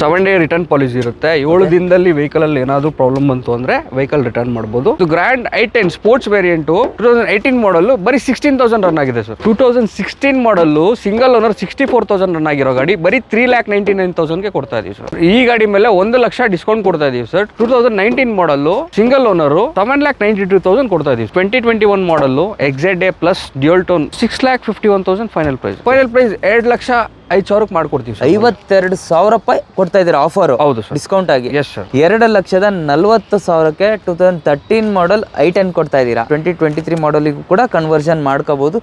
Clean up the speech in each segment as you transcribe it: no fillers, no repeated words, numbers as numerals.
7 day return policy ಇರುತ್ತೆ. 7 ದಿನದಲ್ಲಿ vehicle ಅಲ್ಲಿ ಏನಾದರೂ ಪ್ರಾಬ್ಲಮ್ ಬಂತು ಅಂದ್ರೆ ವೆಹಿಕಲ್ ರಿಟರ್ನ್ ಮಾಡಬಹುದು. ಇದು ಗ್ರ್ಯಾಂಡ್ i10 ಸ್ಪೋರ್ಟ್ಸ್ ವೇರಿಯಂಟ್ 2018 ಮಾಡಲ್ ಬರೀ 16,000 ರನ್ ಆಗಿದೆ sir. 2016 model single owner 64,000 run ಆಗಿರೋ ಗಾಡಿ ಬರೀ 3,99,000 ಗೆ ಕೊಡ್ತಾ ಇದೀವಿ ಸರ್. ಈ ಗಾಡಿ ಮೇಲೆ 1 ಲಕ್ಷ ಡಿಸ್ಕೌಂಟ್ ಕೊಡ್ತಾ ಇದೀವಿ ಸರ್. 2019 ಮಾಡಲ್ ಸಿಂಗಲ್ ಓನರ್ 7,92,000 ಕೊಡ್ತಾ ಇದೀವಿ. 2021 model XZA plus dual tone 6,51,000 final price 2,05,000 ಮಾಡ್ಕೊಡ್ತೀವಿ. 52,000 ರೂಪಾಯಿ ಕೊಡ್ತಾ ಇದೀರ ಆಫರ್? ಹೌದು ಸರ್, ಡಿಸ್ಕೌಂಟ್ ಆಗಿ. 2,40,000ಕ್ಕೆ 2013 ಮಾಡಲ್ i10 ಕೊಡ್ತಾ ಇದೀರಾ. 2023 ಮಾಡಲಿಗೂ ಕೂಡ ಕನ್ವರ್ಷನ್ ಮಾಡ್ಕೋಬಹುದು.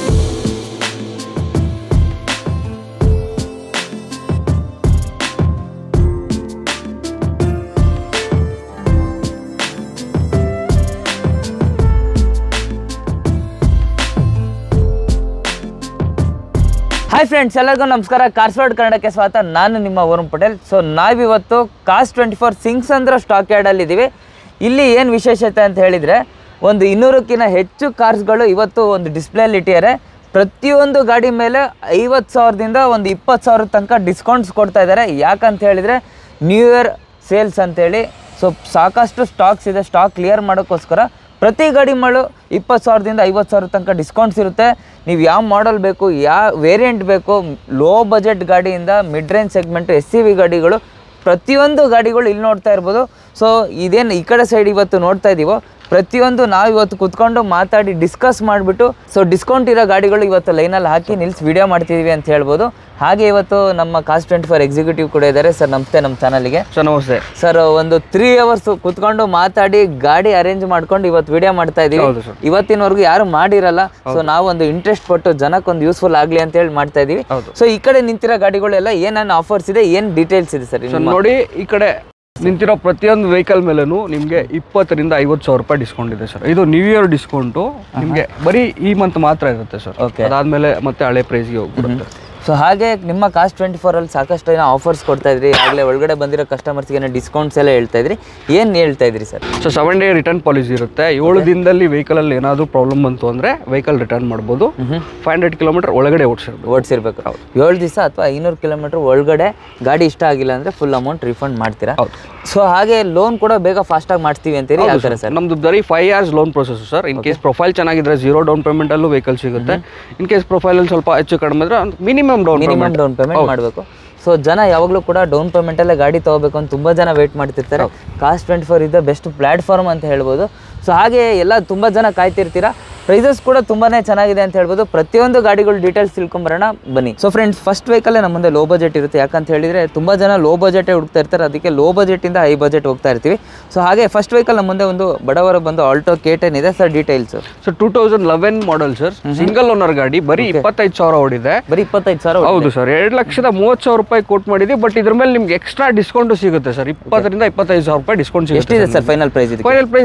ಹಾಯ್ ಫ್ರೆಂಡ್ಸ್, ಎಲ್ಲರಿಗೂ ನಮಸ್ಕಾರ. ಕಾರ್ಸ್ ವರ್ಲ್ಡ್ ಕನ್ನಡಕ್ಕೆ ಸ್ವಾಗತ. ನಾನು ನಿಮ್ಮ ವರುಣ್ ಪಟೇಲ್. ಸೊ ನಾವಿವತ್ತು Cars24 ಸಿಂಗ್ಸಂದ್ರ ಸ್ಟಾಕ್ ಯಾರ್ಡಲ್ಲಿ ಇದ್ದೀವಿ. ಇಲ್ಲಿ ಏನು ವಿಶೇಷತೆ ಅಂತ ಹೇಳಿದರೆ, ಒಂದು 200ಕ್ಕಿಂತ ಹೆಚ್ಚು ಕಾರ್ಸ್ಗಳು ಇವತ್ತು ಒಂದು ಡಿಸ್ಪ್ಲೇಲಿ ಇಟ್ಟಿದ್ದಾರೆ. ಪ್ರತಿಯೊಂದು ಗಾಡಿ ಮೇಲೆ 50,000ದಿಂದ ಒಂದು 20,000 ತನಕ ಡಿಸ್ಕೌಂಟ್ಸ್ ಕೊಡ್ತಾ ಇದ್ದಾರೆ. ಯಾಕಂತ ಹೇಳಿದರೆ ನ್ಯೂ ಇಯರ್ ಸೇಲ್ಸ್ ಅಂತೇಳಿ. ಸೊ ಸಾಕಷ್ಟು ಸ್ಟಾಕ್ಸ್ ಇದೆ. ಸ್ಟಾಕ್ ಕ್ಲಿಯರ್ ಮಾಡೋಕ್ಕೋಸ್ಕರ ಪ್ರತಿ ಗಾಡಿ ಮೇಲೂ 20,000ದಿಂದ 50,000 ತನಕ ಡಿಸ್ಕೌಂಟ್ಸ್ ಇರುತ್ತೆ. ನೀವು ಯಾವ ಮಾಡಲ್ ಬೇಕು, ಯಾವ ವೇರಿಯಂಟ್ ಬೇಕು, ಲೋ ಬಜೆಟ್ ಗಾಡಿಯಿಂದ ಮಿಡ್ ರೇಂಜ್ ಸೆಗ್ಮೆಂಟು SUV ಗಾಡಿಗಳು, ಪ್ರತಿಯೊಂದು ಗಾಡಿಗಳು ಇಲ್ಲಿ ನೋಡ್ತಾ ಇರ್ಬೋದು. ಸೊ ಇದೇನು ಈ ಕಡೆ ಸೈಡ್ ಇವತ್ತು ನೋಡ್ತಾ ಇದ್ದೀವೋ ಪ್ರತಿಯೊಂದು ನಾವು ಇವತ್ತು ಕುತ್ಕೊಂಡು ಮಾತಾಡಿ ಡಿಸ್ಕಸ್ ಮಾಡಿಬಿಟ್ಟು ಸೊ ಡಿಸ್ಕೌಂಟ್ ಇರೋ ಗಾಡಿಗಳು ಇವತ್ತು ಲೈನಲ್ಲಿ ಹಾಕಿ ನಿಲ್ಸಿ ವಿಡಿಯೋ ಮಾಡ್ತಿದ್ದೀವಿ ಅಂತ ಹೇಳ್ಬೋದು. ಹಾಗೆ ಇವತ್ತು ನಮ್ಮ Cars24 ಎಕ್ಸಿಕ್ಯೂಟಿವ್ ಕೂಡ ಇದ್ದಾರೆ. ಸರ್ ನಮಸ್ತೆ ನಮ್ಮ ಚಾನಲ್ಗೆ. ಸರ್ ನಮಸ್ತೆ ಸರ್. ಒಂದು 3 ಅವರ್ಸ್ ಕುತ್ಕೊಂಡು ಮಾತಾಡಿ ಗಾಡಿ ಅರೇಂಜ್ ಮಾಡ್ಕೊಂಡು ಇವತ್ತು ವಿಡಿಯೋ ಮಾಡ್ತಾ ಇದೀವಿ. ಇವತ್ತಿನವರೆಗೂ ಯಾರು ಮಾಡಿರಲ್ಲ. ಸೊ ನಾವು ಒಂದು ಇಂಟ್ರೆಸ್ಟ್ ಕೊಟ್ಟು ಜನಕ್ಕೊಂದು ಯೂಸ್ಫುಲ್ ಆಗಲಿ ಅಂತ ಹೇಳಿ ಮಾಡ್ತಾ ಇದೀವಿ. ಸೊ ಈ ಕಡೆ ನಿಂತಿರೋ ಗಾಡಿಗಳೆಲ್ಲ ಏನೇನು ಆಫರ್ಸ್ ಇದೆ, ಏನು ಡೀಟೇಲ್ಸ್ ಇದೆ ಸರ್ ನೋಡಿ. ಈ ಕಡೆ ನಿಂತಿರೋ ಪ್ರತಿಯೊಂದು ವೆಹಿಕಲ್ ಮೇಲೂ ನಿಮಗೆ 20,000ರಿಂದ 50,000 ರೂಪಾಯಿ ಡಿಸ್ಕೌಂಟ್ ಇದೆ ಸರ್. ಇದು ನ್ಯೂ ಇಯರ್ ಡಿಸ್ಕೌಂಟು ನಿಮಗೆ ಬರೀ ಈ ಮಂತ್ ಮಾತ್ರ ಇರುತ್ತೆ ಸರ್. ಅದಾದ್ಮೇಲೆ ಮತ್ತೆ ಹಳೆ ಪ್ರೈಸ್ಗೆ ಹೋಗ್ಬಿಡುತ್ತೆ. ಸೊ ಹಾಗೆ ನಿಮ್ಮ Cars24 ಅಲ್ಲಿ ಸಾಕಷ್ಟು ಏನೋ ಆಫರ್ಸ್ ಕೊಡ್ತಾ ಇದ್ರಿ. ಆಗಲೇ ಒಳಗಡೆ ಬಂದಿರೋ ಕಸ್ಟಮರ್ಸ್ಗೆ ಏನೋ ಡಿಸ್ಕೌಂಟ್ಸ್ ಎಲ್ಲ ಹೇಳ್ತಾ ಇದ್ರಿ. ಏನು ಹೇಳ್ತಾ ಇದ್ರಿ sir? So 7 day return policy ಇರುತ್ತೆ. 7 ದಿನದಲ್ಲಿ ವೆಹಿಕಲ್ ಅಲ್ಲಿ ಏನಾದರೂ ಪ್ರಾಬ್ಲಮ್ ಬಂತು ಅಂದ್ರೆ ವೆಹಿಕಲ್ ರಿಟರ್ನ್ ಮಾಡ್ಬೋದು. 500 ಕಿಲೋಮೀಟರ್ ಒಳಗಡೆ ಓಡಿಸಿರ್ಬೇಕು. 7 ದಿವಸ ಅಥವಾ 500 ಕಿಲೋಮೀಟರ್ ಒಳಗಡೆ ಗಾಡಿ ಇಷ್ಟ ಆಗಿಲ್ಲ ಅಂದ್ರೆ ಫುಲ್ ಅಮೌಂಟ್ ರಿಫಂಡ್ ಮಾಡ್ತೀರಾ? ಸೊ ಹಾಗೆ ಲೋನ್ ಕೂಡ ಬೇಗ ಫಾಸ್ಟಾಗಿ ಮಾಡ್ತೀವಿ ಅಂತೀರಿ. ಯಾವ ಥರ ಸರ್? ನಮ್ದು ಬರೀ 5 years loan process sir. In case profile ಚೆನ್ನಾಗಿದ್ರೆ 0 ಡೌನ್ ಪೇಮೆಂಟ್ ಅಲ್ಲೂ ವೆಹಿಕಲ್ ಸಿಗುತ್ತೆ. ಇನ್ ಕೇಸ್ ಪ್ರೊಫೈಲ್ ಅಲ್ಲಿ ಸ್ವಲ್ಪ ಹೆಚ್ಚು ಕಡಿಮೆ ಇದ್ರೆ ಮಿನಿಮಮ್ ಡೌನ್ ಪೇಮೆಂಟ್ ಮಾಡಬೇಕು. ಸೊ ಜನ ಯಾವಾಗಲೂ ಕೂಡ ಡೌನ್ ಪೇಮೆಂಟಲ್ಲೇ ಗಾಡಿ ತೊಗೋಬೇಕು ಅಂತ ತುಂಬ ಜನ ವೇಟ್ ಮಾಡ್ತಿರ್ತಾರೆ. Cars24 ಇದೆ ಬೆಸ್ಟ್ ಪ್ಲಾಟ್ಫಾರ್ಮ್ ಅಂತ ಹೇಳ್ಬೋದು. ಸೊ ಹಾಗೆ ಎಲ್ಲ ತುಂಬ ಜನ ಕಾಯ್ತಿರ್ತೀರಾ. ಪ್ರೈಸಸ್ ಕೂಡ ತುಂಬಾ ಚೆನ್ನಾಗಿದೆ ಅಂತ ಹೇಳ್ಬೋದು. ಪ್ರತಿಯೊಂದು ಗಾಡಿಗಳು ಡೀಟೇಲ್ಸ್ ತಿಳ್ಕೊಂಬರೋಣ ಬನ್ನಿ. ಸೊ ಫ್ರೆಂಡ್ಸ್, ಫಸ್ಟ್ ವೆಹಿಕಲ್ಲೇ ನಮ್ಮ ಮುಂದೆ ಲೋ ಬಜೆಟ್ ಇರುತ್ತೆ. ಯಾಕಂತ ಹೇಳಿದರೆ ತುಂಬ ಜನ ಲೋ ಬಜೆಟೇ ಹುಡುಕ್ತಾ ಇರ್ತಾರೆ. ಅದಕ್ಕೆ ಲೋ ಬಜೆಟಿಂದ ಹೈ ಬಜೆಟ್ ಹೋಗ್ತಾ ಇರ್ತೀವಿ. ಸೊ ಹಾಗೆ ಫಸ್ಟ್ ವೆಹಿಕಲ್ ನಮ್ಮ ಮುಂದೆ ಒಂದು ಬಡವರ ಬಂದು ಆಲ್ಟೋ K10 ಇದೆ sir. Details sir 2011 model sir. Single owner ಗಾಡಿ ಬರೀ 25,000 ಓಡಿದೆ. ಬರೀ 25,000? ಹೌದು ಸರ್. 2,30,30,000 ರೂಪಾಯಿ ಕೋಟ್ ಮಾಡಿದ್ವಿ. ಬಟ್ ಇದ್ರ ಮೇಲೆ ನಿಮ್ಗೆ ಎಕ್ಸ್ಟ್ರಾ ಡಿಸ್ಕೌಂಟ್ ಸಿಗುತ್ತೆ ಸರ್. 20,000ರಿಂದ 25,000 ರೂಪಾಯಿ ಡಿಸ್ಕೌಂಟ್ ಸಿಗುತ್ತೆ. ಎಷ್ಟಿದೆ sir final price? Final price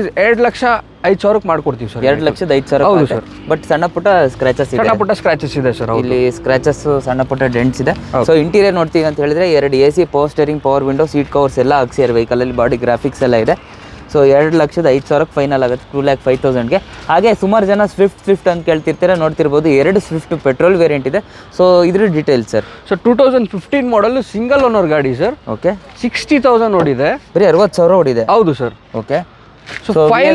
2,05,000 ಮಾಡ್ಕೊಡ್ತೀವಿ ಸರ್. 2,05,000. ಹೌದು ಸರ್. ಬಟ್ ಸಣ್ಣ ಪುಟ್ಟ ಸ್ಕ್ರಾಚಸ್ ಇದೆ ಸರ್. ಇಲ್ಲಿ ಸ್ಕ್ರಾಚಸ್, ಸಣ್ಣ ಪುಟ್ಟ ಡೆಂಟ್ಸ್ ಇದೆ. ಸೊ ಇಂಟೀರಿಯರ್ ನೋಡ್ತೀವಿ ಅಂತ ಹೇಳಿದ್ರೆ 2 AC, power steering, power window, seat covers ಎಲ್ಲ ಹಾಕ್ಸಿದ್ದಾರೆ ವೆಹಿಕಲ್ ಅಲ್ಲಿ. ಬಾಡಿ ಗ್ರಾಫಿಕ್ಸ್ ಎಲ್ಲ ಇದೆ. ಸೊ 2,05,000 ಫೈನಲ್ ಆಗುತ್ತೆ. 2,05,000ಗೆ. ಹಾಗೆ ಸುಮಾರು ಜನ ಸ್ವಿಫ್ಟ್ ಅಂತ ಕೇಳ್ತಿರ್ತಾರೆ, ನೋಡ್ತಿರ್ಬೋದು. 2 ಸ್ವಿಫ್ಟ್ ಪೆಟ್ರೋಲ್ ವೇರಿಯಂಟ್ ಇದೆ. ಸೊ ಇದ್ರ details sir. So 2015 model single owner ಗಾಡಿ ಸರ್. ಓಕೆ. 60,000 ಓಡಿದೆ. ಬರೀ 60,000 ಓಡಿದೆ? ಹೌದು ಸರ್. ಓಕೆ. ಸೊ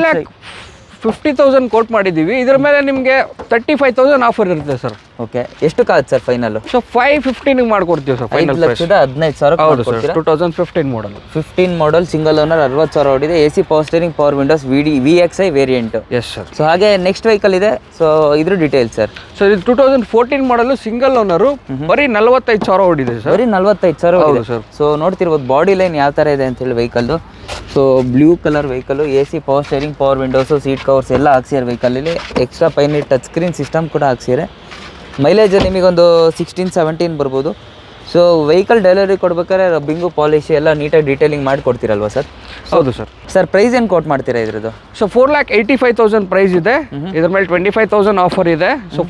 5,50,000 ಕೋಟ್ ಮಾಡಿದ್ದೀವಿ. ಇದ್ರ ಮೇಲೆ ನಿಮಗೆ 35,000 ಆಫರ್ ಇರುತ್ತೆ ಸರ್. ಓಕೆ. ಎಷ್ಟಕ್ಕಾಗುತ್ತೆ ಸರ್ ಫೈನಲ್? ಸೊ 515 ಮಾಡ್ಕೊಡ್ತೀವಿ ಸರ್. 5,15,000 ಹೌದು sir. 2015 model. 15 model single owner 60,000 ಓಡಿದೆ. AC, power steering, power windows, VXI variant. Yes sir. So ಹಾಗೆ ನೆಕ್ಸ್ಟ್ ವೆಹಿಕಲ್ ಇದೆ. ಸೊ ಇದ್ರ ಡೀಟೇಲ್ಸ್ ಸರ್. ಸೊ ಇದು 2014 ಮಾಡಲ್ ಸಿಂಗಲ್ ಓನರ್ ಬರೀ 45,000 ಓಡಿದೆ ಸರ್. ಬರೀ 45,000? ಹೌದು ಸರ್. ಸೊ ನೋಡ್ತಿರ್ಬೋದು ಬಾಡಿ ಲೈನ್ ಯಾವ ಥರ ಇದೆ ಅಂತ ಹೇಳಿ ವೆಹಿಕಲ್ದು. So blue colour vehicle. AC, power steering, power windows, seat covers ಎಲ್ಲ ಹಾಕ್ಸಿದ್ದಾರೆ ವೆಹಿಕಲಲ್ಲಿ. Extra final touch screen system ಕೂಡ ಹಾಕ್ಸಿದ್ದಾರೆ. ಮೈಲೇಜ್ ನಿಮಗೊಂದು 16-17 ಬರ್ಬೋದು. ಸೊ ವೆಹಿಕಲ್ ಡೆಲಿವರಿ ಕೊಡ್ಬೇಕಾದ್ರೆ ರಬ್ಬಿಂಗು, ಪಾಲಿಶ್ ಎಲ್ಲ ನೀಟಾಗಿ ಡೀಟೇಲಿಂಗ್ ಮಾಡಿ ಕೊಡ್ತೀರಲ್ವಾ ಸರ್? ಹೌದು ಸರ್. ಸರ್ ಪ್ರೈಸ್ ಏನು ಕೋಟ್ ಮಾಡ್ತೀರಾ ಇದ್ರದ್ದು? ಸೊ 4,85,000 ಪ್ರೈಸ್ ಇದೆ. ಇದ್ರ ಮೇಲೆ 25,000 ಆಫರ್ ಇದೆ. ಸೊ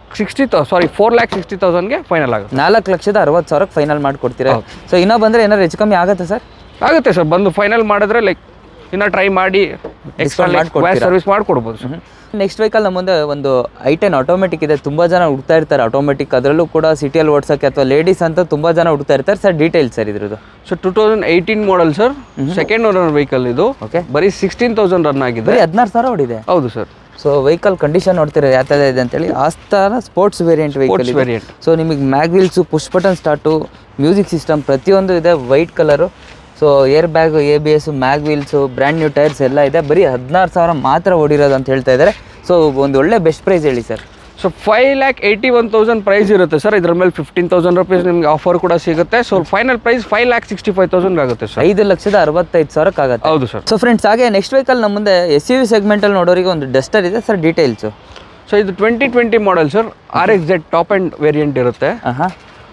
4,60,000ಗೆ ಫೈನಲ್ ಆಗುತ್ತೆ. 4,60,000 ಫೈನಲ್ ಮಾಡಿಕೊಡ್ತೀರಾ? ಸೊ ಇನ್ನೂ ಬಂದರೆ ಏನಾದ್ರು ಹೆಚ್ಚು ಕಮ್ಮಿ ಆಗುತ್ತೆ ಸರ್? ಆಗುತ್ತೆ ಸರ್. ಬಂದು ಫೈನಲ್ ಮಾಡಿದ್ರೆ ಲೈಕ್ ಇನ್ನ ಟ್ರೈ ಮಾಡಿ ಎಕ್ಸ್ಟ್ರಾ ಸರ್ವಿಸ್ ಮಾಡ್ಕೊಡ್ಬೋದು ಸರ್. ನೆಕ್ಸ್ಟ್ ವೆಹಿಕಲ್ ನಮ್ಮ ಮುಂದೆ ಒಂದು i10 ಆಟೋಮೆಟಿಕ್ ಇದೆ. ತುಂಬ ಜನ ಹುಡ್ತಾ ಇರ್ತಾರೆ ಆಟೋಮೆಟಿಕ್, ಅದರಲ್ಲೂ ಕೂಡ ಸಿಟಿಯಲ್ಲಿ ಓಡಿಸೋಕ್ಕೆ ಅಥವಾ ಲೇಡೀಸ್ ಅಂತ ತುಂಬ ಜನ ಹುಡ್ತಾ ಇರ್ತಾರೆ. ಸರ್ ಡೀಟೇಲ್ಸ್ ಸರ್ ಇದ್ರದ್ದು. So 2018 model sir, second owner vehicle ಇದು. ಓಕೆ, ಬರೀ 16,000 ರನ್ ಆಗಿದೆ. ಬರೀ 16,000 ಓಡಿದೆ. ಹೌದು ಸರ್. ಸೊ ವೆಹಿಕಲ್ ಕಂಡೀಷನ್ ನೋಡ್ತೀರಾ ಯಾವ ಥರ ಇದೆ ಅಂತೇಳಿ. ಆಸ್ಥಾನ ಸ್ಪೋರ್ಟ್ಸ್ ವೇರಿಯಂಟ್ ವೆಹಿಕಲ್ ಇದೆ. ಸೊ ನಿಮಗೆ mag wheels, push button start, music system ಪ್ರತಿಯೊಂದು ಇದೆ. White colour. So air bag, ABS, mag wheels, brand new tyres ಎಲ್ಲ ಇದೆ. ಬರೀ 16,000 ಮಾತ್ರ ಓಡಿರೋದು ಅಂತ ಹೇಳ್ತಾ ಇದ್ದಾರೆ. ಸೊ ಒಂದು ಒಳ್ಳೆ ಬೆಸ್ಟ್ ಪ್ರೈಸ್ ಹೇಳಿ ಸರ್. ಸೊ 5,81,000 ಪ್ರೈಸ್ ಇರುತ್ತೆ ಸರ್. ಇದ್ರ ಮೇಲೆ 15,000 ರೂಪೀಸ್ ನಿಮ್ಗೆ ಆಫರ್ ಕೂಡ ಸಿಗುತ್ತೆ. ಸೊ ಫೈನಲ್ ಪ್ರೈಸ್ 5,65,000 ಆಗುತ್ತೆ ಸರ್. 5,65,000 ಆಗುತ್ತೆ. ಹೌದು ಸರ್. ಸೊ ಫ್ರೆಂಡ್ಸ್, ಹಾಗೆ ನೆಕ್ಸ್ಟ್ ವೆಹಿಕಲ್ ನಮ್ಮ ಮುಂದೆ SUV ಸೆಗ್ಮೆಂಟಲ್ಲಿ ನೋಡೋರಿಗೆ ಒಂದು ಡಸ್ಟರ್ ಇದೆ ಸರ್. ಡೀಟೇಲ್ಸು. ಸೊ ಇದು 2020 model sir, RXZ top end variant ಇರುತ್ತೆ. ಹಾಂ.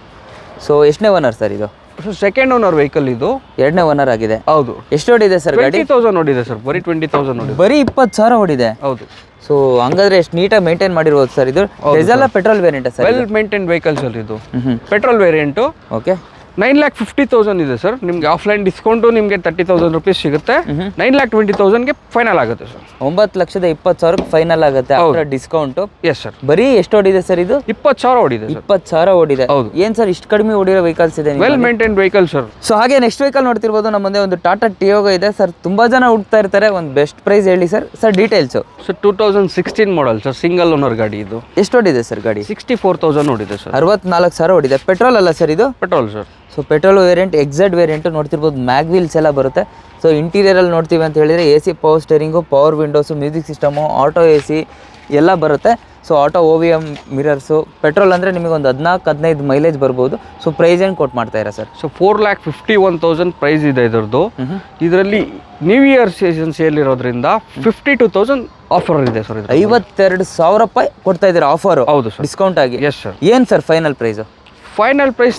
ಸೊ ಎಷ್ಟನೇ ಓನರ್ ಸರ್ ಇದು? ಸೊ ಸೆಕೆಂಡ್ ಓನರ್ ವೆಹಿಕಲ್ ಇದು. ಎರಡನೇ ಓನರ್ ಆಗಿದೆ. ಹೌದು. ಎಷ್ಟು ಓಡಿದೆ ಸರ್ ಗಾಡಿ? 20,000 ಓಡಿದೆ ಸರ್. ಬರೀ 20,000 ಓಡಿದೆ. ಬರೀ 20,000 ಓಡಿದೆ. ಹೌದು. ಸೊ ಹಂಗಾದ್ರೆ ಎಷ್ಟು ನೀಟಾಗಿ ಮೇಂಟೈನ್ ಮಾಡಿರ್ಬೋದು ಸರ್ ಇದು. Diesel petrol variant sir? Well maintain vehicle sir ಇದು. Petrol variant. ಓಕೆ. 9,50,000 ಇದೆ ಸರ್. ನಿಮ್ಗೆ ಆಫ್ಲೈನ್ ಡಿಸ್ಕೌಂಟು ನಿಮಗೆ 30,000 ರೂಪೀಸ್ ಸಿಗುತ್ತೆ. 9,20,000ಗೆ ಫೈನಲ್ ಆಗುತ್ತೆ ಸರ್. 9,20,000 ಫೈನಲ್ ಆಗುತ್ತೆ ಆಫ್ಟರ್ ಡಿಸ್ಕೌಂಟು. Yes sir. ಬರೀ ಎಷ್ಟು ಓಡಿದೆ ಸರ್ ಇದು? 20,000 ಓಡಿದೆ ಸರ್. 20,000 ಓಡಿದೆ. ಹೌದು. ಏನ್ ಸರ್ ಇಷ್ಟು ಕಡಿಮೆ ಓಡಿರೋ ವೆಹಿಕಲ್ಸ್ ಇದೆ? Well maintain vehicle sir. So ಹಾಗೆ ನೆಕ್ಸ್ಟ್ ವೆಹಿಕಲ್ ನೋಡ್ತಿರ್ಬೋದು ನಮ್ಮ ಮುಂದೆ ಒಂದು ಟಾಟಾ ಟಿಯೋಗೋ ಇದೆ ಸರ್. ತುಂಬಾ ಜನ ಹುಡ್ತಾ ಇರ್ತಾರೆ. ಒಂದು ಬೆಸ್ಟ್ ಪ್ರೈಸ್ ಹೇಳಿ sir. Sir details. So 2016 model sir, single owner ಗಾಡಿ ಇದು. ಎಷ್ಟು ಓಡಿದೆ ಸರ್ ಗಾಡಿ? 64,000 ಓಡಿದೆ ಸರ್. 64,000 ಓಡಿದೆ. ಪೆಟ್ರೋಲ್ ಅಲ್ಲ ಸರ್ ಇದು? Petrol sir. So petrol variant, XZ variant ನೋಡ್ತಿರ್ಬೋದು. ಮ್ಯಾಗ್ವೀಲ್ಸ್ ಎಲ್ಲ ಬರುತ್ತೆ. ಸೊ ಇಂಟೀರಿಯರಲ್ಲಿ ನೋಡ್ತೀವಿ ಅಂತ ಹೇಳಿದರೆ AC power steering, power windows, music system, auto AC ಎಲ್ಲ ಬರುತ್ತೆ. So auto OVM mirrors. Petrol ಅಂದರೆ ನಿಮಗೆ ಒಂದು 14-15 ಮೈಲೇಜ್ ಬರ್ಬೋದು. ಸೊ ಪ್ರೈಸ್ ಏನು ಕೊಟ್ಟು ಮಾಡ್ತಾ ಇರಾ ಸರ್? ಸೊ 4,51,000 ಪ್ರೈಸ್ ಇದೆ ಇದರದ್ದು. ಇದರಲ್ಲಿ ನ್ಯೂ ಇಯರ್ ಸೀಸನ್ ಸೇಲ್ ಇರೋದ್ರಿಂದ 52,000 ಆಫರ್ ಇದೆ ಸರ್. 52,000 ರೂಪಾಯಿ ಕೊಡ್ತಾ ಇದ್ದೀರಾ ಆಫರು? ಹೌದು ಸರ್, ಡಿಸ್ಕೌಂಟ್ ಆಗಿ. Yes sir. ಏನು sir final price? Final price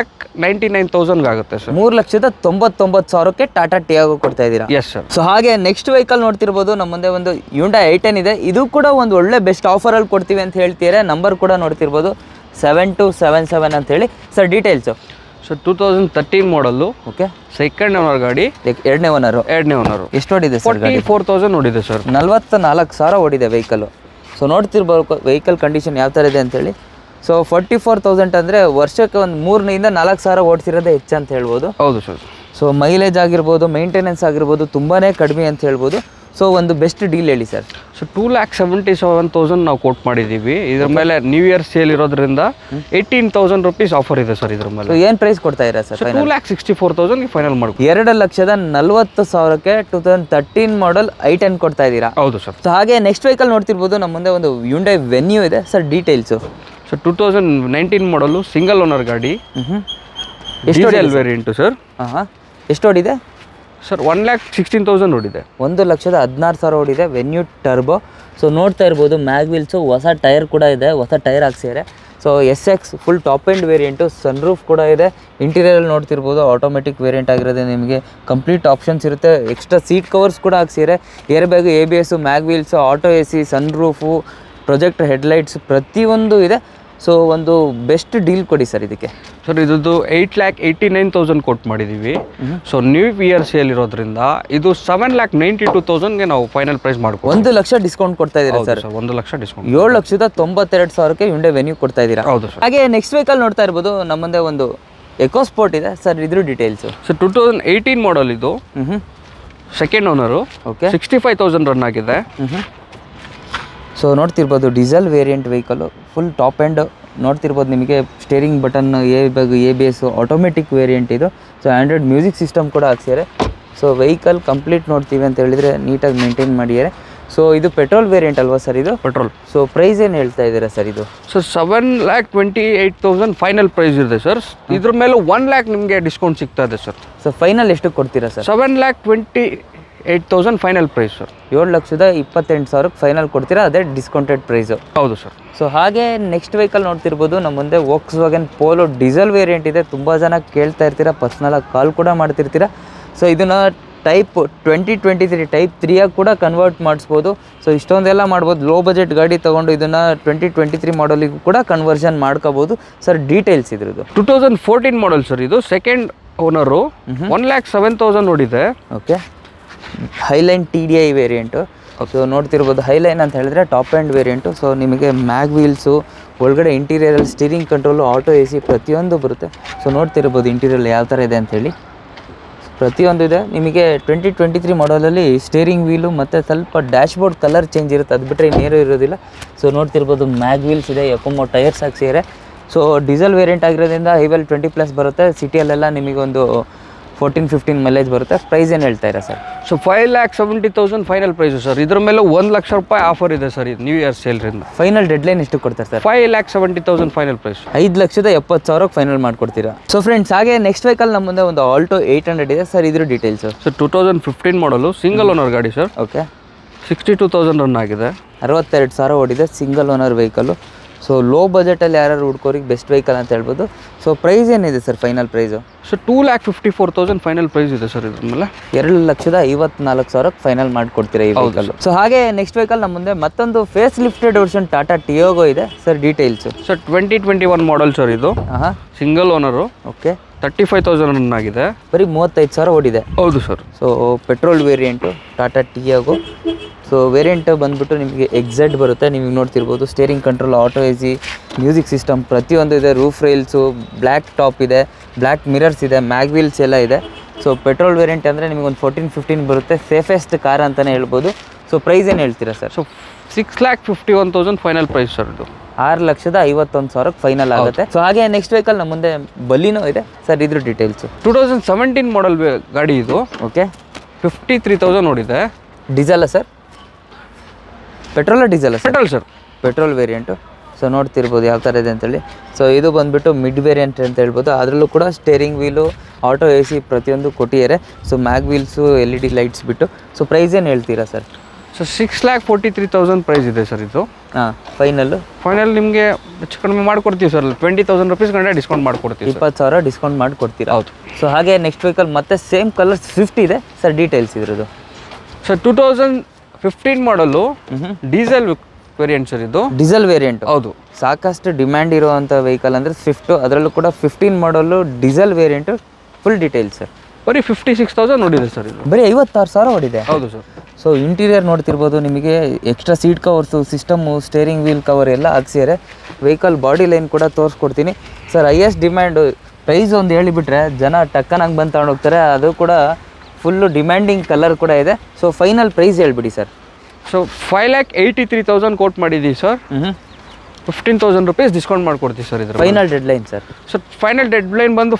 3,99,000 ಆಗುತ್ತೆ ಸರ್. 3,99,000ಕ್ಕೆ ಟಾಟಾ ಟಿಯಾಗೋ ಕೊಡ್ತಾ ಇದ್ದೀರಾ? Yes sir. ಸೊ ಹಾಗೆ ನೆಕ್ಸ್ಟ್ ವೆಹಿಕಲ್ ನೋಡ್ತಿರ್ಬೋದು ನಮ್ಮ ಮುಂದೆ ಒಂದು Hyundai i10 ಇದೆ. ಇದು ಕೂಡ ಒಂದು ಒಳ್ಳೆ ಬೆಸ್ಟ್ ಆಫರಲ್ಲಿ ಕೊಡ್ತೀವಿ ಅಂತ ಹೇಳ್ತೀರಾ. ನಂಬರ್ ಕೂಡ ನೋಡ್ತಿರ್ಬೋದು 7277 ಅಂತ ಹೇಳಿ. Sir details. So 2013 model. Okay. Second owner ಗಾಡಿ. ಎರಡನೇ ಓನರು. ಎಷ್ಟು ಓಡಿದೆ ಸರ್? 44,000 ಓಡಿದೆ ಸರ್. 44,000 ಓಡಿದೆ ವೆಹಿಕಲ್. ಸೊ ನೋಡ್ತಿರ್ಬೋದು ವೆಹಿಕಲ್ ಕಂಡೀಷನ್ ಯಾವ ಥರ ಇದೆ ಅಂತೇಳಿ. ಸೊ 44,000 ಅಂದರೆ ವರ್ಷಕ್ಕೆ ಒಂದು 3,000-4,000 ಓಡಿಸಿರೋದೇ ಹೆಚ್ಚು ಅಂತ ಹೇಳ್ಬೋದು. ಹೌದು ಸರ್. ಸೊ ಮೈಲೇಜ್ ಆಗಿರ್ಬೋದು, ಮೇಂಟೆನೆನ್ಸ್ ಆಗಿರ್ಬೋದು ತುಂಬಾ ಕಡಿಮೆ ಅಂತ ಹೇಳ್ಬೋದು. ಸೊ ಒಂದು ಬೆಸ್ಟ್ ಡೀಲ್ ಹೇಳಿ ಸರ್. ಸೊ 2,77,000 ನಾವು ಕೋಟ್ ಮಾಡಿದ್ದೀವಿ. ಇದ್ರ ಮೇಲೆ ನ್ಯೂ ಇಯರ್ ಸೇಲ್ ಇರೋದ್ರಿಂದ 18,000 ರೂಪೀಸ್ ಆಫರ್ ಇದೆ ಸರ್ ಇದ್ರ ಮೇಲೆ. ಸೊ ಏನು ಪ್ರೈಸ್ ಕೊಡ್ತಾ ಇರಾ ಸರ್? 2,64,000 ಫೈನಲ್ ಮಾಡ್ಕೊ. 2,40,000ಕ್ಕೆ 2013 ಮಾಡಲ್ i10 ಕೊಡ್ತಾ ಇದ್ದೀರಾ? ಹೌದು ಸರ್. ಸೊ ಹಾಗೆ ನೆಕ್ಸ್ಟ್ ವೆಹಿಕಲ್ ನೋಡ್ತಿರ್ಬೋದು ನಮ್ಮ ಮುಂದೆ ಒಂದು Hyundai Venue ಇದೆ sir. Details. So 2019 model single owner ಗಾಡಿ. Diesel variant sir. ಹಾಂ. ಎಷ್ಟು ಓಡಿದೆ ಸರ್? 1,16,000 ಓಡಿದೆ. 1,16,000 ಓಡಿದೆ. Venue turbo. ಸೊ ನೋಡ್ತಾ ಇರ್ಬೋದು ಮ್ಯಾಗ್ವೀಲ್ಸು, ಹೊಸ ಟೈರ್ ಕೂಡ ಇದೆ, ಹೊಸ ಟೈರ್ ಹಾಕ್ಸಿದ್ದಾರೆ. So SX full top end variant, sunroof ಕೂಡ ಇದೆ. ಇಂಟೀರಿಯರಲ್ಲಿ ನೋಡ್ತಿರ್ಬೋದು ಆಟೋಮೆಟಿಕ್ ವೇರಿಯಂಟ್ ಆಗಿರೋದೇ. ನಿಮಗೆ ಕಂಪ್ಲೀಟ್ ಆಪ್ಷನ್ಸ್ ಇರುತ್ತೆ. ಎಕ್ಸ್ಟ್ರಾ ಸೀಟ್ ಕವರ್ಸ್ ಕೂಡ ಹಾಕ್ಸಿದ್ದಾರೆ. Air bag, ABS, mag wheels, auto AC, sunroof, project headlights ಪ್ರತಿಯೊಂದು ಇದೆ. ಸೊ ಒಂದು ಬೆಸ್ಟ್ ಡೀಲ್ ಕೊಡಿ ಸರ್ ಇದಕ್ಕೆ. ಸರ್ ಇದ್ದು 8,89,000 ಕೋಟ್ ಮಾಡಿದ್ದೀವಿ. ಸೊ ನ್ಯೂ ಇಯರ್ ಸೇಲ್ ಇರೋದ್ರಿಂದ ಇದು 7,92,000ಗೆ ನಾವು ಫೈನಲ್ ಪ್ರೈಸ್ ಮಾಡ್ತೀವಿ. 1 ಲಕ್ಷ ಡಿಸ್ಕೌಂಟ್ ಕೊಡ್ತಾ ಇದ್ದೀರಾ ಸರ್? 1 ಲಕ್ಷ ಡಿಸ್ಕೌಂಟ್. 7,92,000ಕ್ಕೆ Hyundai Venue ಕೊಡ್ತಾ ಇದ್ದೀರಾ? ಹೌದು ಸರ್. ಹಾಗೆ ನೆಕ್ಸ್ಟ್ ವೆಹಿಕಲ್ ನೋಡ್ತಾ ಇರ್ಬೋದು ನಮ್ಮ ಮುಂದೆ ಒಂದು EcoSport ಇದೆ ಸರ್. ಇದ್ರ ಡೀಟೇಲ್ಸು. ಸರ್ 2018 ಮಾಡಲ್ ಇದು. Second owner. ಓಕೆ. 65,000 ರನ್ ಆಗಿದೆ. ಸೊ ನೋಡ್ತಿರ್ಬೋದು diesel variant vehicle, full top end ನೋಡ್ತಿರ್ಬೋದು. ನಿಮಗೆ steering button, ABS automatic variant ಇದು. ಸೊ ಆಂಡ್ರಾಯ್ಡ್ ಮ್ಯೂಸಿಕ್ ಸಿಸ್ಟಮ್ ಕೂಡ ಹಾಕ್ಸಿದ್ದಾರೆ. ಸೊ ವೆಹಿಕಲ್ ಕಂಪ್ಲೀಟ್ ನೋಡ್ತೀವಿ ಅಂತ ಹೇಳಿದರೆ ನೀಟಾಗಿ ಮೇಂಟೈನ್ ಮಾಡಿದ್ದಾರೆ. ಸೊ ಇದು ಪೆಟ್ರೋಲ್ ವೇರಿಯಂಟ್ ಅಲ್ವಾ ಸರ್ ಇದು? ಪೆಟ್ರೋಲ್. ಸೊ ಪ್ರೈಸ್ ಏನು ಹೇಳ್ತಾ ಇದ್ದೀರಾ ಸರ್ ಇದು? ಸೊ 7,28,000 ಫೈನಲ್ ಪ್ರೈಸ್ ಇದೆ ಸರ್. ಇದ್ರ ಮೇಲೆ 1 lakh ನಿಮಗೆ ಡಿಸ್ಕೌಂಟ್ ಸಿಗ್ತಾ ಇದೆ ಸರ್. ಸೊ ಫೈನಲ್ ಎಷ್ಟು ಕೊಡ್ತೀರಾ sir? 7,28,000 final price sir. 7,28,000 final ಕೊಡ್ತೀರಾ? ಅದೇ ಡಿಸ್ಕೌಂಟೆಡ್ ಪ್ರೈಸು. ಹೌದು ಸರ್. ಸೊ ಹಾಗೆ ನೆಕ್ಸ್ಟ್ ವೆಹಿಕಲ್ ನೋಡ್ತಿರ್ಬೋದು ನಮ್ಮ ಮುಂದೆ Volkswagen Polo ಡೀಸೆಲ್ ವೇರಿಯಂಟ್ ಇದೆ. ತುಂಬ ಜನ ಕೇಳ್ತಾ ಇರ್ತೀರಾ, ಪರ್ಸ್ನಲಾಗಿ ಕಾಲ್ ಕೂಡ ಮಾಡ್ತಿರ್ತೀರಾ. ಸೊ ಇದನ್ನು ಟೈಪ್ 2023 ಟೈಪ್ 3ಆಗಿ ಕೂಡ ಕನ್ವರ್ಟ್ ಮಾಡಿಸ್ಬೋದು. ಸೊ ಇಷ್ಟೊಂದೆಲ್ಲ ಮಾಡ್ಬೋದು. ಲೋ ಬಜೆಟ್ ಗಾಡಿ ತೊಗೊಂಡು ಇದನ್ನು 2023 ಮಾಡಲಿಗೂ ಕೂಡ ಕನ್ವರ್ಷನ್ ಮಾಡ್ಕೋಬೋದು. ಸರ್ ಡೀಟೇಲ್ಸ್ ಇದ್ರದ್ದು. 2014 ಮಾಡಲ್ ಸರ್ ಇದು. Second owner. 1,07,000 ನೋಡಿದೆ. Okay. Highline TDI variant. So ನೋಡ್ತಿರ್ಬೋದು ಹೈಲೈನ್ ಅಂತ ಹೇಳಿದ್ರೆ ಟಾಪ್ ಆ್ಯಂಡ್ ವೇರಿಯಂಟು. ಸೊ ನಿಮಗೆ ಮ್ಯಾಗ್ ವೀಲ್ಸು, ಒಳಗಡೆ ಇಂಟೀರಿಯರಲ್ಲಿ ಸ್ಟೀರಿಂಗ್ ಕಂಟ್ರೋಲು, ಆಟೋ AC ಪ್ರತಿಯೊಂದು ಬರುತ್ತೆ. ಸೊ ನೋಡ್ತಿರ್ಬೋದು ಇಂಟೀರಿಯರ್ ಯಾವ ಥರ ಇದೆ ಅಂಥೇಳಿ, ಪ್ರತಿಯೊಂದು ಇದೆ. ನಿಮಗೆ 2023 ಮಾಡಲಲ್ಲಿ ಸ್ಟೇರಿಂಗ್ ವೀಲು ಮತ್ತು ಸ್ವಲ್ಪ ಡ್ಯಾಶ್ಬೋರ್ಡ್ ಕಲರ್ ಚೇಂಜ್ ಇರುತ್ತೆ, ಅದು ಬಿಟ್ಟರೆ ಇನ್ನೇನು ಇರೋದಿಲ್ಲ. ಸೊ ನೋಡ್ತಿರ್ಬೋದು ಮ್ಯಾಗ್ ವೀಲ್ಸ್ ಇದೆ, ಎಫ್ಎಮ್ಮೋ ಟೈರ್ಸ್ ಹಾಕ್ಸಿದ್ದಾರೆ. ಸೊ ಡೀಸೆಲ್ ವೇರಿಯಂಟ್ ಆಗಿರೋದ್ರಿಂದ ಹೈವೇಲಿ 20+ ಬರುತ್ತೆ, ಸಿಟಿಯಲ್ಲೆಲ್ಲ ನಿಮಗೊಂದು 14-15 ಮೈಲೇಜ್ ಬರುತ್ತೆ. ಪ್ರೈಸ್ ಏನು ಹೇಳ್ತಾಯಿರಾ sir? So 5,70,000 final price sir. ಇದ್ರ ಮೇಲೆ 1 ಲಕ್ಷ ರೂಪಾಯಿ ಆಫರ್ ಇದೆ ಸರ್, ಇದು ನ್ಯೂ ಇಯರ್ ಸೇಲ್ರಿಂದ. ಫೈನಲ್ ಡೆಡ್ಲೈನ್ ಎಷ್ಟು ಕೊಡ್ತಾರೆ ಸರ್? 5,70,000 final price. 5,70,000 ಫೈನಲ್ ಮಾಡಿಕೊಡ್ತೀರಾ. ಸೊ ಫ್ರೆಂಡ್ಸ್, ಹಾಗೆ ನೆಕ್ಸ್ಟ್ ವೆಹಿಕಲ್ ನಮ್ಮ ಮುಂದೆ ಒಂದು ಆಲ್ಟೋ 800 ಇದೆ ಸರ್. ಇದ್ರ details sir 2015 model, single owner ಗಾಡಿ ಸರ್. ಓಕೆ, 62,000 ರನ್ ಆಗಿದೆ, 62,000 ಓಡಿದೆ, single owner vehicle. So low ಬಜೆಟಲ್ಲಿ ಯಾರು ಹುಡ್ಕೋರಿಗೆ ಬೆಸ್ಟ್ ವೆಹಿಕಲ್ ಅಂತ ಹೇಳ್ಬೋದು. ಸೊ ಪ್ರೈಸ್ ಏನಿದೆ sir final price? So 2,54,000 final price ಇದೆ ಸರ್. ಇದ್ರ ಮೇಲೆ 2,54,000 ಫೈನಲ್ ಮಾಡಿಕೊಡ್ತೀರಾ ಈ ವೆಹಿಕಲ್. ಸೊ ಹಾಗೆ ನೆಕ್ಸ್ಟ್ ವೆಹಿಕಲ್ ನಮ್ಮ ಮುಂದೆ ಮತ್ತೊಂದು face lifted version Tata Tiago ಇದೆ sir. Details sir 2021 model sir. ಇದು ಹಾಂ, ಸಿಂಗಲ್ ಓನರು. ಓಕೆ, 35,000 ರನ್ ಆಗಿದೆ, ಬರೀ 35,000 ಓಡಿದೆ. ಹೌದು sir. So petrol variant Tata Tiago. So variant ಬಂದುಬಿಟ್ಟು ನಿಮಗೆ XZ ಬರುತ್ತೆ. ನಿಮಗೆ ನೋಡ್ತಿರ್ಬೋದು steering control, auto AC, music system ಪ್ರತಿಯೊಂದು ಇದೆ. ರೂಫ್ ರೈಲ್ಸು, ಬ್ಲ್ಯಾಕ್ ಟಾಪ್ ಇದೆ, ಬ್ಲ್ಯಾಕ್ ಮಿರರ್ಸ್ ಇದೆ, ಮ್ಯಾಗ್ ವೀಲ್ಸ್ ಎಲ್ಲ ಇದೆ. ಸೊ ಪೆಟ್ರೋಲ್ ವೇರಿಯಂಟ್ ಅಂದರೆ ನಿಮಗೆ ಒಂದು 14-15 ಬರುತ್ತೆ, ಸೇಫೆಸ್ಟ್ ಕಾರ್ ಅಂತಲೇ ಹೇಳ್ಬೋದು. ಸೊ ಪ್ರೈಸ್ ಏನು ಹೇಳ್ತೀರಾ sir? So 6,51,000 final price sir. ಇದು 6,51,000 ಫೈನಲ್ ಆಗುತ್ತೆ. ಸೊ ಹಾಗೆ ನೆಕ್ಸ್ಟ್ ವೆಹಿಕಲ್ ನಮ್ಮ ಮುಂದೆ ಬಲಿನೋ ಇದೆ ಸರ್. ಇದ್ರ ಡೀಟೇಲ್ಸು 2017 ಮಾಡಲ್ ಗಾಡಿ ಇದು. ಓಕೆ, 53,000 ನೋಡಿದೆ. ಡೀಸೆಲ್ಲ ಸರ್? ಪೆಟ್ರೋಲ ಡೀಸೆಲ್ಲ sir? Petrol sir, petrol variant. So ನೋಡ್ತಿರ್ಬೋದು ಯಾವ ಥರ ಇದೆ ಅಂತೇಳಿ. ಸೊ ಇದು ಬಂದುಬಿಟ್ಟು ಮಿಡ್ ವೇರಿಯಂಟ್ ಅಂತ ಹೇಳ್ಬೋದು. ಅದರಲ್ಲೂ ಕೂಡ ಸ್ಟೇರಿಂಗ್ ವೀಲು, ಆಟೋ AC ಪ್ರತಿಯೊಂದು ಕೊಟ್ಟಿದ್ದಾರೆ. So mag wheels, LED lights ಬಿಟ್ಟು. ಸೊ ಪ್ರೈಸ್ ಏನು ಹೇಳ್ತೀರಾ ಸರ್? ಸೊ 6,43,000 ಪ್ರೈಸ್ ಇದೆ ಸರ್ ಇದು. ಹಾಂ, ಫೈನಲ್ ನಿಮಗೆ ಹೆಚ್ಚು ಕಡಿಮೆ ಮಾಡಿಕೊಡ್ತೀವಿ ಸರ್. 20,000 ರುಪೀಸ್ ಗಂಟೆ ಡಿಸ್ಕೌಂಟ್ ಮಾಡಿಕೊಡ್ತೀವಿ. 20,000 ಡಿಸ್ಕೌಂಟ್ ಮಾಡಿಕೊಡ್ತೀರಾ? ಹೌದು. ಸೊ ಹಾಗೆ ನೆಕ್ಸ್ಟ್ ವೆಹಿಕಲ್ ಮತ್ತೆ ಸೇಮ್ ಕಲರ್ ಸ್ವಿಫ್ಟ್ ಇದೆ ಸರ್. ಡೀಟೇಲ್ಸ್ ಇದ್ರದ್ದು sir 2015 model, diesel variant sir. ಇದು ಡೀಸೆಲ್ ವೇರಿಯಂಟ್, ಹೌದು. ಸಾಕಷ್ಟು ಡಿಮ್ಯಾಂಡ್ ಇರುವಂಥ ವೆಹಿಕಲ್ ಅಂದರೆ ಸ್ವಿಫ್ಟು. ಅದರಲ್ಲೂ ಕೂಡ 15 model diesel variant. Full details sir. ಬರೀ 56,000 ನೋಡಿದೆ ಸರ್. ಇದು ಬರೀ 56,000 ಓಡಿದೆ. ಹೌದು ಸರ್. ಸೊ ಇಂಟೀರಿಯರ್ ನೋಡ್ತಿರ್ಬೋದು, ನಿಮಗೆ extra seat covers, system, steering wheel cover ಎಲ್ಲ ಹಾಕ್ಸಿದ್ದಾರೆ. ವೆಹಿಕಲ್ ಬಾಡಿ ಲೈನ್ ಕೂಡ ತೋರಿಸ್ಕೊಡ್ತೀನಿ ಸರ್. ಹೈಯೆಸ್ಟ್ ಡಿಮ್ಯಾಂಡು ಪ್ರೈಸ್ ಒಂದು ಹೇಳಿಬಿಟ್ರೆ ಜನ ಟಕ್ಕನಾಗಿ ಬಂದು ತಗೊಂಡೋಗ್ತಾರೆ. ಅದು ಕೂಡ ಫುಲ್ಲು ಡಿಮ್ಯಾಂಡಿಂಗ್ ಕಲರ್ ಕೂಡ ಇದೆ. ಸೊ ಫೈನಲ್ ಪ್ರೈಸ್ ಹೇಳ್ಬಿಡಿ ಸರ್. ಸೊ 5,83,000 ಕೋಟ್ ಮಾಡಿದ್ದೀವಿ ಸರ್. 15,000 ರುಪೀಸ್ ಡಿಸ್ಕೌಂಟ್ ಮಾಡಿಕೊಡ್ತೀವಿ ಸರ್. ಇದ್ರ final deadline sir? Sir final deadline ಬಂದು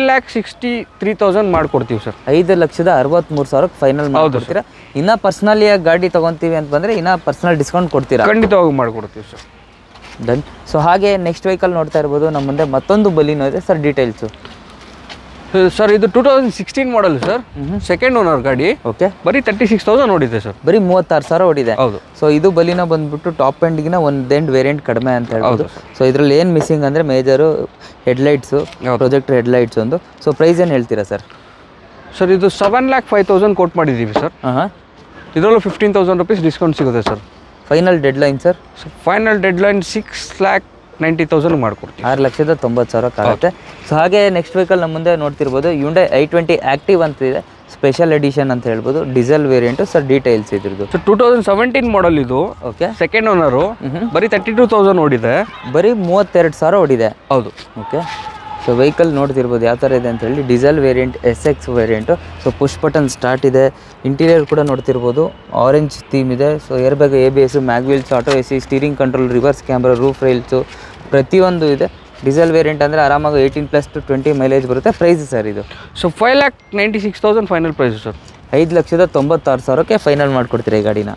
5,63,000 ಮಾಡಿಕೊಡ್ತೀವಿ ಸರ್. 5,63,000 ಫೈನಲ್ ಮಾಡ್ಕೊಡ್ತೀರಾ. ಇನ್ನೂ ಪರ್ಸ್ನಲಿಯಾಗಿ ಗಾಡಿ ತೊಗೊತೀವಿ ಅಂತ ಬಂದರೆ ಇನ್ನೂ ಪರ್ಸ್ನಲ್ ಡಿಸ್ಕೌಂಟ್ ಕೊಡ್ತೀರಾ? ಖಂಡಿತವಾಗಿ ಮಾಡಿಕೊಡ್ತೀವಿ ಸರ್. ಡನ್. ಸೊ ಹಾಗೆ ನೆಕ್ಸ್ಟ್ ವೆಹಿಕಲ್ ನೋಡ್ತಾ ಇರ್ಬೋದು ನಮ್ಮ ಮುಂದೆ ಮತ್ತೊಂದು ಬಲಿನೋ ಇದೆ ಸರ್. Details sir. ಇದು 2016 ಮಾಡಲ್ ಸರ್. ಸೆಕೆಂಡ್ ಓನರ್ ಗಾಡಿ. ಓಕೆ, ಬರೀ 36,000 ನೋಡಿದೆ ಸರ್. ಬರೀ 36,000 ಓಡಿದೆ. ಹೌದು. ಸೊ ಇದು ಬಲಿನೋ ಬಂದ್ಬಿಟ್ಟು ಟಾಪ್ ಎಂಡ್ಗಿನ ಒಂದೆಂಡ್ ವೇರಿಯಂಟ್ ಕಡಿಮೆ ಅಂತ ಹೇಳ್ಬೋದು. ಸೊ ಇದರಲ್ಲಿ ಏನು ಮಿಸ್ಸಿಂಗ್ ಅಂದರೆ ಮೇಜರು ಹೆಡ್ಲೈಟ್ಸು, ಪ್ರೊಜೆಕ್ಟರ್ ಹೆಡ್ಲೈಟ್ಸ್ ಒಂದು. ಸೊ ಪ್ರೈಸ್ ಏನು ಹೇಳ್ತೀರಾ ಸರ್? ಸರ್ ಇದು 7,05,000 ಕೋಟ್ ಮಾಡಿದ್ದೀವಿ ಸರ್. ಹಾಂ, ಇದರಲ್ಲೂ 15,000 ರುಪೀಸ್ ಡಿಸ್ಕೌಂಟ್ ಸಿಗುತ್ತೆ sir. Final deadline sir? So final deadline 6,90,000 ಮಾಡಿಕೊಡ್ತೀವಿ. 6,90,000 ಆಗುತ್ತೆ. ಸೊ ಹಾಗೆ ನೆಕ್ಸ್ಟ್ ವೆಹಿಕಲ್ ನಮ್ಮ ಮುಂದೆ ನೋಡ್ತಿರ್ಬೋದು Hyundai i20 ಆ್ಯಕ್ಟಿವ್ ಅಂತ ಇದೆ. ಸ್ಪೆಷಲ್ ಎಡಿಷನ್ ಅಂತ ಹೇಳ್ಬೋದು, ಡೀಸೆಲ್ ವೇರಿಯಂಟು ಸರ್. ಡೀಟೇಲ್ಸ್ ಇದ್ರದ್ದು? ಸೊ 2017 ಮಾಡಲ್ ಇದು. Okay, second owner. ಬರೀ 32,000 ಓಡಿದೆ. ಬರೀ 32,000 ಓಡಿದೆ. ಹೌದು. ಓಕೆ, ಸೊ ವೆಹಿಕಲ್ ನೋಡ್ತಿರ್ಬೋದು ಯಾವ ಥರ ಇದೆ ಅಂತ ಹೇಳಿ. Diesel variant, SX variant. So push button start ಇದೆ. ಇಂಟೀರಿಯರ್ ಕೂಡ ನೋಡ್ತಿರ್ಬೋದು ಆರೆಂಜ್ ಥೀಮ್ ಇದೆ. So air bag, ABS, mag wheels, auto AC, steering control, reverse camera, roof rails ಪ್ರತಿಯೊಂದು ಇದೆ. ಡೀಸೆಲ್ ವೇರಿಯಂಟ್ ಅಂದರೆ ಆರಾಮಾಗಿ 18+ to 20 ಮೈಲೇಜ್ ಬರುತ್ತೆ. ಪ್ರೈಸ್ ಸರ್ ಇದು? So 5,96,000 final price sir. 5,96,000 final ಮಾಡಿಕೊಡ್ತೀರಾ ಈ ಗಾಡಿನ?